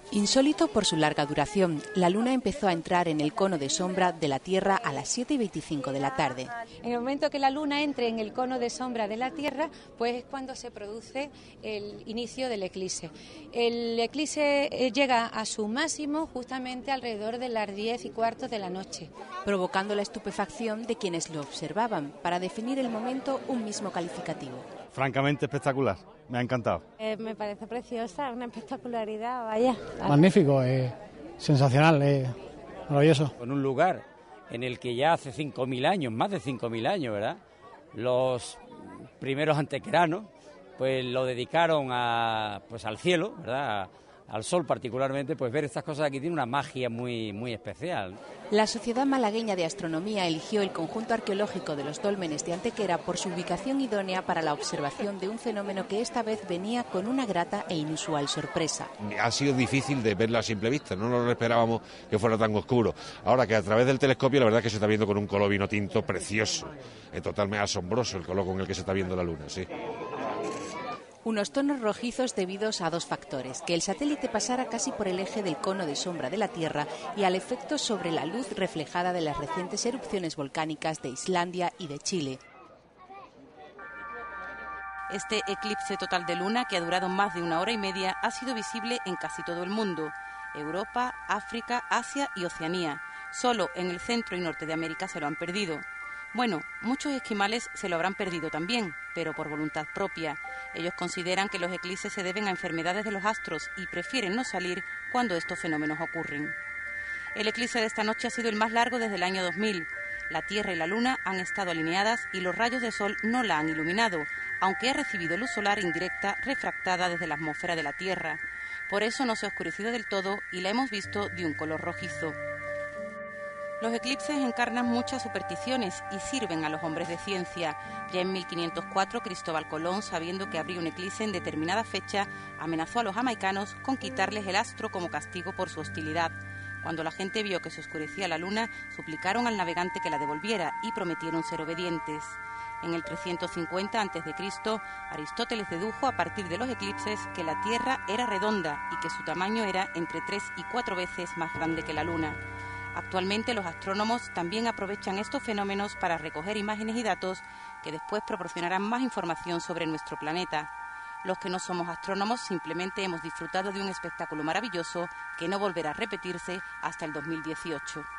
Insólito por su larga duración, la luna empezó a entrar en el cono de sombra de la Tierra a las 7:25 de la tarde. En el momento que la luna entre en el cono de sombra de la Tierra, pues es cuando se produce el inicio del eclipse. El eclipse llega a su máximo justamente alrededor de las 10:15 de la noche, provocando la estupefacción de quienes lo observaban. Para definir el momento, un mismo calificativo. Francamente espectacular, me ha encantado. Me parece preciosa, una espectacularidad, vaya. Magnífico, sensacional, maravilloso. En un lugar en el que ya hace 5.000 años, más de 5.000 años, ¿verdad?, los primeros antequeranos pues lo dedicaron al cielo, ¿verdad?, al sol particularmente. Pues ver estas cosas aquí tiene una magia muy, muy especial. La Sociedad Malagueña de Astronomía eligió el conjunto arqueológico de los dólmenes de Antequera por su ubicación idónea para la observación de un fenómeno que esta vez venía con una grata e inusual sorpresa. Ha sido difícil de verlo a simple vista, no nos esperábamos que fuera tan oscuro. Ahora que a través del telescopio la verdad es que se está viendo con un color vino tinto precioso, totalmente asombroso el color con el que se está viendo la luna, sí. Unos tonos rojizos debidos a dos factores: que el satélite pasara casi por el eje del cono de sombra de la Tierra y al efecto sobre la luz reflejada de las recientes erupciones volcánicas de Islandia y de Chile. Este eclipse total de luna, que ha durado más de 1 hora y media, ha sido visible en casi todo el mundo: Europa, África, Asia y Oceanía. Solo en el centro y norte de América se lo han perdido. Bueno, muchos esquimales se lo habrán perdido también, pero por voluntad propia. Ellos consideran que los eclipses se deben a enfermedades de los astros y prefieren no salir cuando estos fenómenos ocurren. El eclipse de esta noche ha sido el más largo desde el año 2000. La Tierra y la Luna han estado alineadas y los rayos de sol no la han iluminado, aunque ha recibido luz solar indirecta refractada desde la atmósfera de la Tierra. Por eso no se ha oscurecido del todo y la hemos visto de un color rojizo. Los eclipses encarnan muchas supersticiones y sirven a los hombres de ciencia. Ya en 1504, Cristóbal Colón, sabiendo que habría un eclipse en determinada fecha, amenazó a los jamaicanos con quitarles el astro como castigo por su hostilidad. Cuando la gente vio que se oscurecía la luna, suplicaron al navegante que la devolviera y prometieron ser obedientes. En el 350 a.C., Aristóteles dedujo a partir de los eclipses que la Tierra era redonda y que su tamaño era entre 3 y 4 veces más grande que la luna. Actualmente los astrónomos también aprovechan estos fenómenos para recoger imágenes y datos que después proporcionarán más información sobre nuestro planeta. Los que no somos astrónomos simplemente hemos disfrutado de un espectáculo maravilloso que no volverá a repetirse hasta el 2018.